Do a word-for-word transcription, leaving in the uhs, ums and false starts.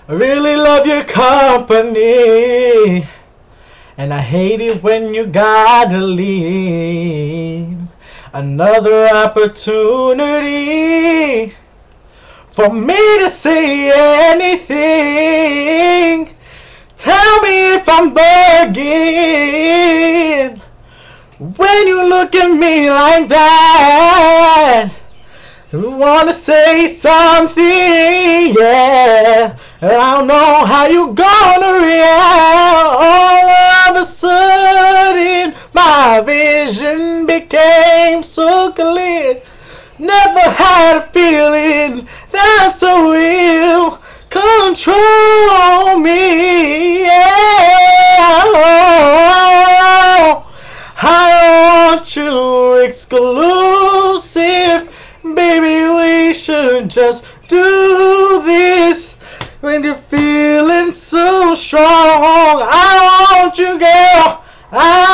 I really love your company, and I hate it when you gotta leave. Another opportunity for me to say anything. Tell me if I'm bugging when you look at me like that. You wanna say something, yeah, and I don't know how you gonna react. All of a sudden, my vision became so clear. Never had a feeling that's so real. Control me, yeah. I want you exclusive. Baby, we should just do this. When you're feeling so strong, I want you, girl. I